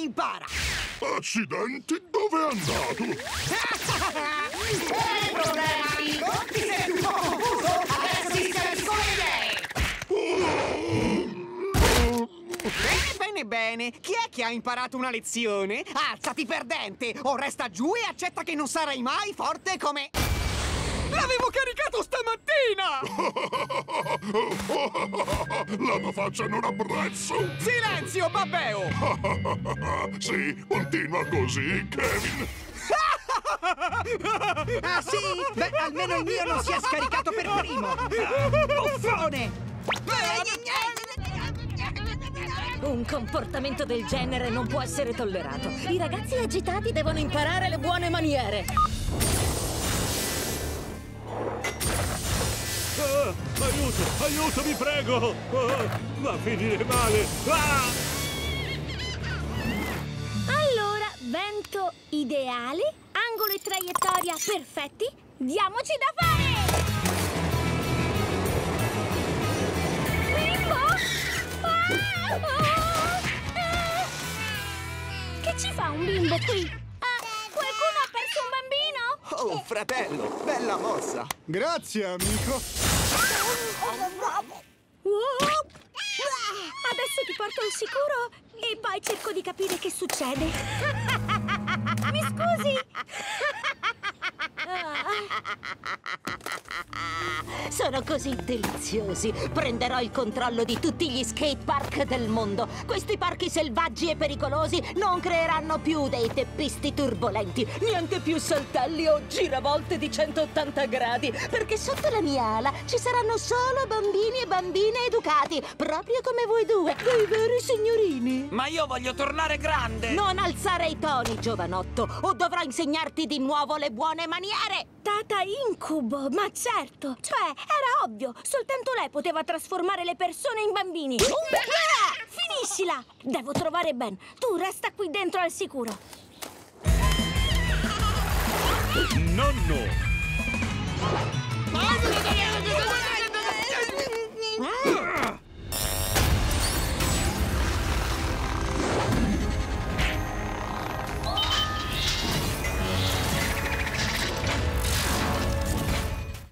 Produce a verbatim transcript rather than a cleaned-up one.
impara! Accidenti, dove è andato? Quale problema, amico? Ti sei un po' confuso? Adesso ti capisco le idee! Bene, bene, bene. Chi è che ha imparato una lezione? Alzati, perdente! O resta giù e accetta che non sarai mai forte come... L'avevo caricato stamattina! La tua faccia non apprezzo! Silenzio, babbeo! Sì, continua così, Kevin! Ah, sì? Beh, almeno il mio non si è scaricato per primo! Buffone! Un comportamento del genere non può essere tollerato. I ragazzi agitati devono imparare le buone maniere. Ah, aiuto, aiuto, vi prego! Ah, va a finire male! Ah! Allora, vento ideale, angolo e traiettoria perfetti, diamoci da fare! Bimbo? Ah! Ah! Ah! Che ci fa un bimbo qui? Ah, qualcuno ha perso un bambino? Oh, fratello, bella mossa! Grazie, amico! Adesso ti porto al sicuro e poi cerco di capire che succede. Mi scusi? Sono così deliziosi. Prenderò il controllo di tutti gli skatepark del mondo. Questi parchi selvaggi e pericolosi non creeranno più dei teppisti turbolenti, niente più saltelli o giravolte di centottanta gradi, perché sotto la mia ala ci saranno solo bambini e bambine educati, proprio come voi due, dei veri signorini. Ma io voglio tornare grande! Non alzare i toni, giovanotto, o dovrò insegnarti di nuovo le buone maniere. Tata Incubo, ma certo! Cioè, era ovvio! Soltanto lei poteva trasformare le persone in bambini! Ah, finiscila! Devo trovare Ben! Tu resta qui dentro al sicuro! Nonno! Ah!